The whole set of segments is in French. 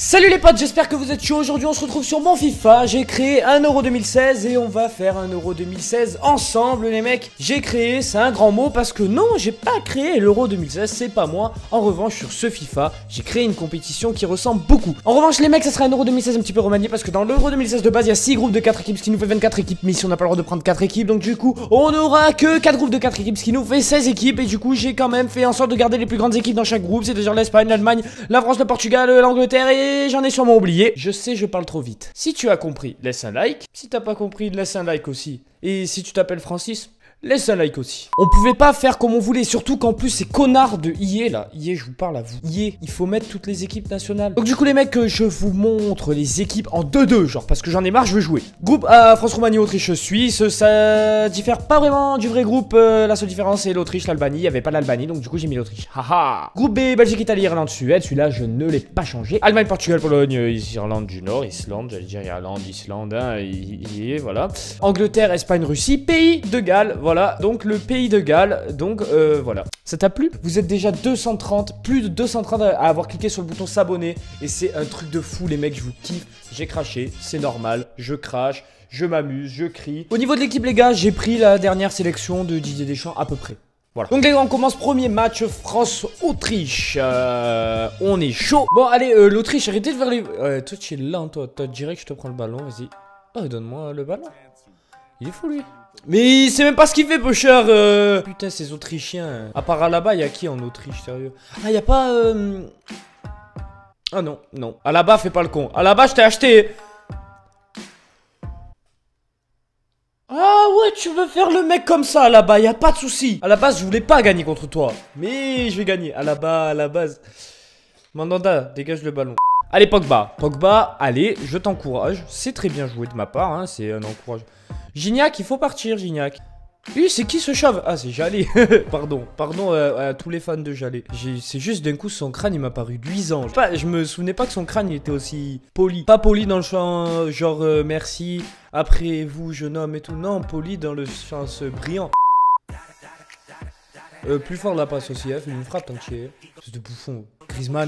Salut les potes, j'espère que vous êtes chauds. Aujourd'hui on se retrouve sur mon FIFA. J'ai créé un Euro 2016 et on va faire un Euro 2016 ensemble les mecs. J'ai créé, c'est un grand mot parce que non, j'ai pas créé l'Euro 2016, c'est pas moi. En revanche sur ce FIFA, j'ai créé une compétition qui ressemble beaucoup. En revanche les mecs, ça sera un Euro 2016 un petit peu remanié parce que dans l'Euro 2016 de base, il y a 6 groupes de 4 équipes, ce qui nous fait 24 équipes. Mais ici on n'a pas le droit de prendre 4 équipes, donc du coup on n'aura que 4 groupes de 4 équipes, ce qui nous fait 16 équipes. Et du coup j'ai quand même fait en sorte de garder les plus grandes équipes dans chaque groupe, c'est-à-dire l'Espagne, l'Allemagne, la France, le Portugal, l'Angleterre et j'en ai sûrement oublié. Je sais, je parle trop vite. Si tu as compris, laisse un like. Si t'as pas compris, laisse un like aussi. Et si tu t'appelles Francis, laisse un like aussi. On pouvait pas faire comme on voulait, surtout qu'en plus ces connards de EA là, EA je vous parle à vous, EA, il faut mettre toutes les équipes nationales. Donc du coup les mecs, je vous montre les équipes en 2-2 genre, parce que j'en ai marre, je veux jouer. Groupe A, France, Roumanie, Autriche, Suisse, ça diffère pas vraiment du vrai groupe, la seule différence c'est l'Autriche, l'Albanie, il y avait pas l'Albanie, donc du coup j'ai mis l'Autriche. Haha. Groupe B, Belgique, Italie, Irlande, Suède, celui-là je ne l'ai pas changé. Allemagne, Portugal, Pologne, Irlande du Nord, Islande, j'allais dire Irlande, Islande, hein, et voilà. Angleterre, Espagne, Russie, Pays de Galles, voilà, donc le Pays de Galles, donc voilà. Ça t'a plu? Vous êtes déjà 230, plus de 230 à avoir cliqué sur le bouton s'abonner. Et c'est un truc de fou les mecs, je vous kiffe. J'ai craché, c'est normal, je crache, je m'amuse, je crie. Au niveau de l'équipe les gars, j'ai pris la dernière sélection de Didier Deschamps à peu près. Voilà. Donc les gars, on commence premier match France-Autriche. On est chaud. Bon allez, l'Autriche, arrêtez de faire les... toi tu es lent toi, direct je te prends le ballon, vas-y. Oh donne-moi le ballon. Il est fou lui. Mais il sait même pas ce qu'il fait, pocheur. Putain, ces Autrichiens. À part là-bas, il y a qui en Autriche, sérieux? Ah, il y a pas. Ah non, non. À là-bas, fais pas le con. À là-bas, je t'ai acheté. Ah ouais, tu veux faire le mec comme ça là-bas, y a pas de souci. À la base, je voulais pas gagner contre toi. Mais je vais gagner. À la base. Mandanda, dégage le ballon. Allez, Pogba. Pogba, allez, je t'encourage. C'est très bien joué de ma part, hein, c'est un encouragement. Gignac, il faut partir, Gignac. Oui, c'est qui ce chauve? Ah, c'est Jalé. Pardon à tous les fans de Jalé. C'est juste d'un coup, son crâne, il m'a paru luisant. Je me souvenais pas que son crâne, il était aussi poli. Pas poli dans le sens, genre, merci, après vous, jeune homme et tout. Non, poli dans le sens brillant. Plus fort de la passe aussi, hein, fais une frappe tant que tu es. C'est de bouffon. Griezmann.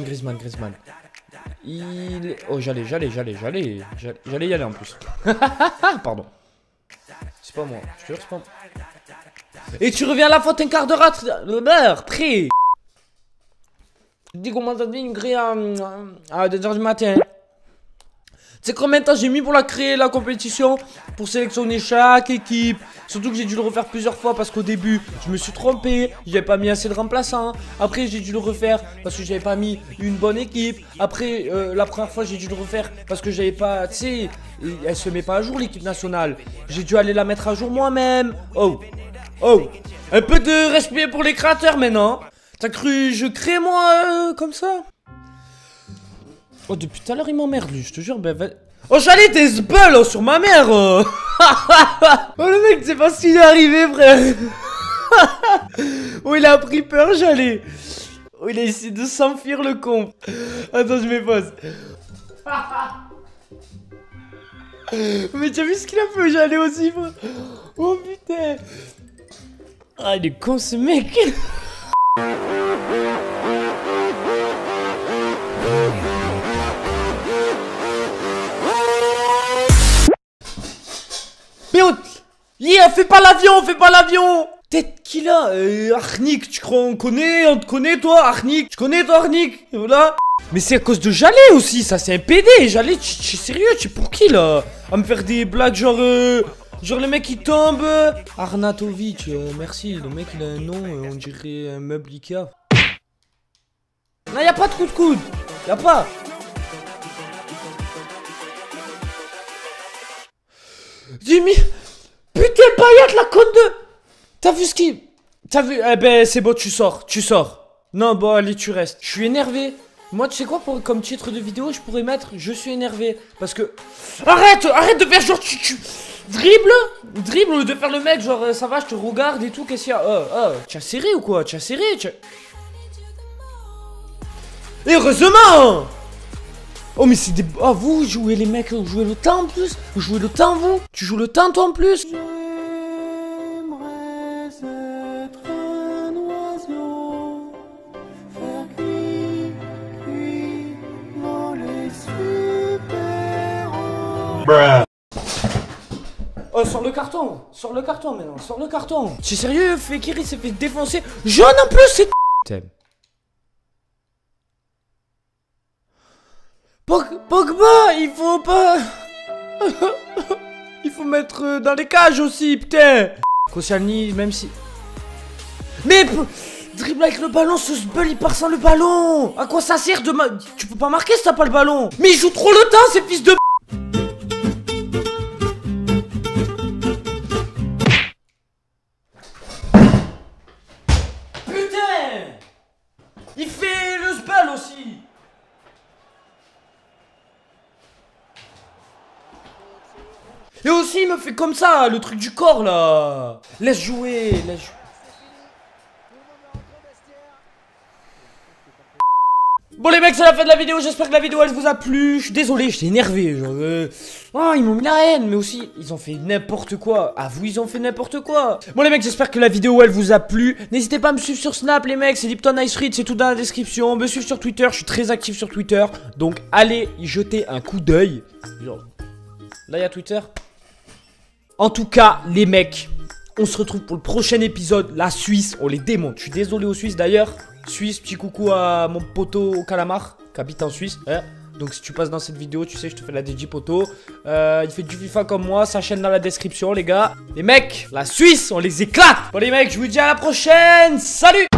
Oh, j'allais y aller en plus. Pardon. C'est pas moi, je te jure, c'est pas moi. Et tu reviens à la faute un quart d'heure après. Dis comment t'as dit une grille à 2h du matin. Tu sais combien de temps j'ai mis pour la créer, la compétition? Pour sélectionner chaque équipe. Surtout que j'ai dû le refaire plusieurs fois parce qu'au début, je me suis trompé. J'avais pas mis assez de remplaçants. Après, j'ai dû le refaire parce que j'avais pas mis une bonne équipe. Après, la première fois, j'ai dû le refaire parce que j'avais pas... Tu sais, elle se met pas à jour l'équipe nationale. J'ai dû aller la mettre à jour moi-même. Oh, un peu de respect pour les créateurs maintenant. T'as cru je crée moi comme ça? Oh, depuis tout à l'heure, il m'emmerde, lui, je te jure. Ben, oh, j'allais tes sbulls sur ma mère. Oh, le mec, c'est pas ce qu'il est arrivé, frère. Oh, il a pris peur, j'allais. Oh, il a essayé de s'enfuir, le con. Attends, je m'efface. Mais tu as vu ce qu'il a fait, j'allais aussi, frère. Oh, putain. Ah, il est con, ce mec. Mais fais pas l'avion. Tête qu'il a, Arnik, tu crois on te connaît toi, Arnik. Tu connais toi, Arnik, voilà. Mais c'est à cause de Jalé aussi, ça c'est un PD. Jalé, tu es sérieux, tu es pour qui là? À me faire des blagues genre le mec il tombe. Arnatovic, merci, le mec il a un nom, on dirait un meuble Ikea. Non, y a pas de coup de coude, y a pas. Jimmy. Putain, Payet, la conne de... T'as vu ce qui... T'as vu... Eh ben, c'est bon, tu sors. Non, bon, allez, tu restes. Je suis énervé. Moi, tu sais quoi, comme titre de vidéo, je pourrais mettre « Je suis énervé ». Parce que... Arrête de faire genre... Dribble de faire le mec, genre, ça va, je te regarde et tout, qu'est-ce qu'il y a? Tu as serré ou quoi? Et heureusement. Oh mais c'est des... Ah vous jouez les mecs, vous jouez le temps en plus. Vous jouez le temps vous. Tu joues le temps toi en plus. J'aimerais être un oiseau, faire cuit dans les cieux. Oh, sors le carton maintenant, sors le carton. C'est sérieux, Fekir il s'est fait défoncer. Jaune en plus, c'est... T'aimes. Pogba, il faut pas... Il faut mettre dans les cages aussi, putain. Koscielny, même si... Mais... Dribble avec le ballon, ce sbul il part sans le ballon. À quoi ça sert de... Tu peux pas marquer si t'as pas le ballon. Mais il joue trop le temps, ces fils de... Il fait le sbal aussi. Et aussi il me fait comme ça, le truc du corps là. Laisse jouer, laisse jouer. Bon les mecs, c'est la fin de la vidéo, j'espère que la vidéo elle vous a plu. Je suis désolé, j'étais énervé genre oh, ils m'ont mis la haine, mais aussi ils ont fait n'importe quoi. À vous ils ont fait n'importe quoi. Bon les mecs, j'espère que la vidéo elle vous a plu. N'hésitez pas à me suivre sur Snap les mecs, c'est Lipton Ice Read, c'est tout dans la description. Me suivre sur Twitter, je suis très actif sur Twitter. Donc allez y jeter un coup d'œil. Là il y a Twitter. En tout cas les mecs, on se retrouve pour le prochain épisode. La Suisse, on les démonte. Je suis désolé aux Suisses d'ailleurs. Suisse, petit coucou à mon poteau au calamar qui habite en Suisse. Donc si tu passes dans cette vidéo, tu sais, je te fais la DJ poteau. Il fait du FIFA comme moi, sa chaîne dans la description les gars. Les mecs, la Suisse, on les éclate. Bon les mecs, je vous dis à la prochaine. Salut.